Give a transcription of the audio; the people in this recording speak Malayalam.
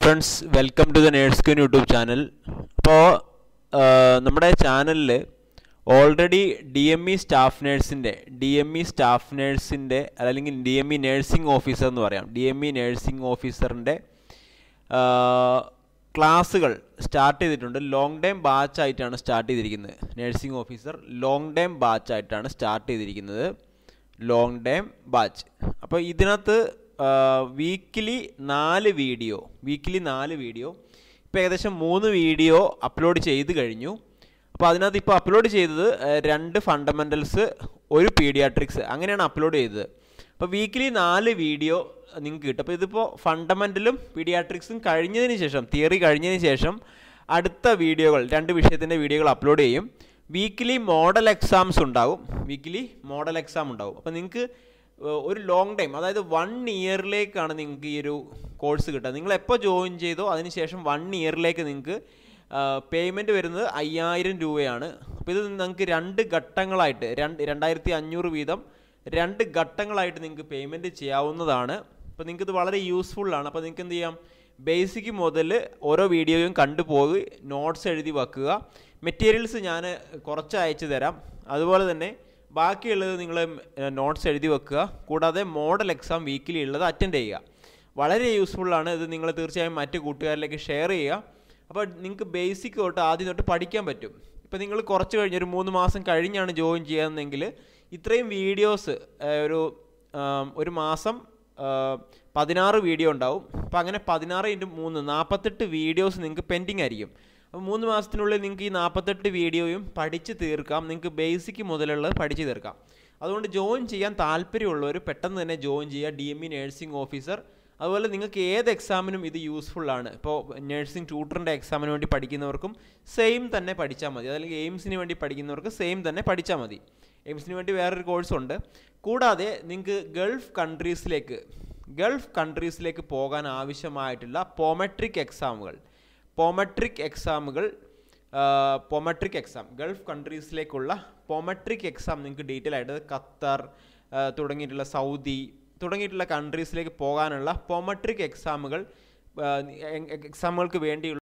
Friends, welcome to the nurse queen YouTube channel. അപ്പോൾ നമ്മുടെ ചാനലിൽ already D M E staff നേഴ്സിൻ്റെ അല്ലെങ്കിൽ D M E nursing officer എന്ന് പറയാം, ഡി എം ഇ നേഴ്സിംഗ് ഓഫീസറിൻ്റെ ക്ലാസ്സുകൾ സ്റ്റാർട്ട് ചെയ്തിട്ടുണ്ട്. ലോങ് ടൈം ബാച്ചായിട്ടാണ് സ്റ്റാർട്ട് ചെയ്തിരിക്കുന്നത്. നേഴ്സിംഗ് ഓഫീസർ ലോങ് ടൈം ബാച്ചായിട്ടാണ് സ്റ്റാർട്ട് ചെയ്തിരിക്കുന്നത്, ലോങ് ടൈം ബാച്ച്. അപ്പോൾ ഇതിനകത്ത് വീക്കിലി 4 വീഡിയോ ഇപ്പോൾ ഏകദേശം 3 വീഡിയോ അപ്ലോഡ് ചെയ്ത് കഴിഞ്ഞു. അപ്പോൾ അതിനകത്ത് ഇപ്പോൾ അപ്ലോഡ് ചെയ്തത് 2 ഫണ്ടമെൻ്റൽസ്, 1 പീഡിയാട്രിക്സ്, അങ്ങനെയാണ് അപ്ലോഡ് ചെയ്തത്. അപ്പോൾ വീക്കിലി 4 വീഡിയോ നിങ്ങൾക്ക് കിട്ടും. അപ്പോൾ ഇതിപ്പോൾ ഫണ്ടമെൻ്റലും പീഡിയാട്രിക്സും കഴിഞ്ഞതിന് ശേഷം, തിയറി കഴിഞ്ഞതിന് ശേഷം അടുത്ത വീഡിയോകൾ 2 വിഷയത്തിൻ്റെ വീഡിയോകൾ അപ്ലോഡ് ചെയ്യും. വീക്കിലി മോഡൽ എക്സാംസ് ഉണ്ടാകും. അപ്പോൾ നിങ്ങൾക്ക് ഒരു ലോങ് ടൈം, അതായത് 1 ഇയറിലേക്കാണ് നിങ്ങൾക്ക് ഈ ഒരു കോഴ്സ് കിട്ടുക. നിങ്ങൾ എപ്പോൾ ജോയിൻ ചെയ്തോ അതിനുശേഷം 1 ഇയറിലേക്ക് നിങ്ങൾക്ക് പേയ്മെൻറ്റ് വരുന്നത് 5000 രൂപയാണ്. അപ്പോൾ ഇത് നിങ്ങൾക്ക് 2 ഘട്ടങ്ങളായിട്ട് 2500 വീതം 2 ഘട്ടങ്ങളായിട്ട് നിങ്ങൾക്ക് പേയ്മെൻറ്റ് ചെയ്യാവുന്നതാണ്. അപ്പോൾ നിങ്ങൾക്ക് ഇത് വളരെ യൂസ്ഫുള്ളാണ്. അപ്പോൾ നിങ്ങൾക്ക് എന്ത് ചെയ്യാം, ബേസിക് മുതൽ ഓരോ വീഡിയോയും കണ്ടുപോയി നോട്ട്സ് എഴുതി വെക്കുക. മെറ്റീരിയൽസ് ഞാൻ കുറച്ച് അയച്ചു തരാം. അതുപോലെ തന്നെ ബാക്കിയുള്ളത് നിങ്ങൾ നോട്ട്സ് എഴുതി വെക്കുക. കൂടാതെ മോഡൽ എക്സാം വീക്കിലി ഉള്ളത് അറ്റൻഡ് ചെയ്യുക. വളരെ യൂസ്ഫുള്ളാണ്. ഇത് നിങ്ങൾ തീർച്ചയായും മറ്റ് കൂട്ടുകാരിലേക്ക് ഷെയർ ചെയ്യുക. അപ്പോൾ നിങ്ങൾക്ക് ബേസിക് തൊട്ട് ആദ്യം തൊട്ട് പഠിക്കാൻ പറ്റും. ഇപ്പോൾ നിങ്ങൾ കുറച്ച് കഴിഞ്ഞ് ഒരു 3 മാസം കഴിഞ്ഞാണ് ജോയിൻ ചെയ്യാമെന്നെങ്കിൽ ഇത്രയും വീഡിയോസ് ഒരു മാസം 16 വീഡിയോ ഉണ്ടാവും. അപ്പോൾ അങ്ങനെ 16 × 3 48 വീഡിയോസ് നിങ്ങൾക്ക് പെൻഡിങ് ആയിരിക്കും. അപ്പോൾ 3 മാസത്തിനുള്ളിൽ നിങ്ങൾക്ക് ഈ 48 വീഡിയോയും പഠിച്ച് തീർക്കാം. നിങ്ങൾക്ക് ബേസിക് മുതലുള്ളത് പഠിച്ച് തീർക്കാം. അതുകൊണ്ട് ജോയിൻ ചെയ്യാൻ താല്പര്യമുള്ളവർ പെട്ടെന്ന് തന്നെ ജോയിൻ ചെയ്യുക, D M E nursing officer. അതുപോലെ നിങ്ങൾക്ക് ഏത് എക്സാമിനും ഇത് യൂസ്ഫുള്ളാണ്. ഇപ്പോൾ നേഴ്സിംഗ് ട്യൂട്ടറിൻ്റെ എക്സാമിന് വേണ്ടി പഠിക്കുന്നവർക്കും സെയിം തന്നെ പഠിച്ചാൽ മതി. അതല്ലെങ്കിൽ എയിംസിന് വേണ്ടി പഠിക്കുന്നവർക്ക് സെയിം തന്നെ പഠിച്ചാൽ മതി. എയിംസിന് വേണ്ടി വേറൊരു കോഴ്സുണ്ട്. കൂടാതെ നിങ്ങൾക്ക് ഗൾഫ് കൺട്രീസിലേക്ക് പോകാൻ ആവശ്യമായിട്ടുള്ള പോമെട്രിക് എക്സാം, ഗൾഫ് കൺട്രീസിലേക്കുള്ള പോമെട്രിക് എക്സാം നിങ്ങൾക്ക് ഡീറ്റെയിൽ ആയിട്ട് ഖത്തർ തുടങ്ങിയിട്ടുള്ള സൗദി തുടങ്ങിയിട്ടുള്ള കൺട്രീസിലേക്ക് പോകാനുള്ള പോമെട്രിക് എക്സാമുകൾക്ക് വേണ്ടിയുള്ള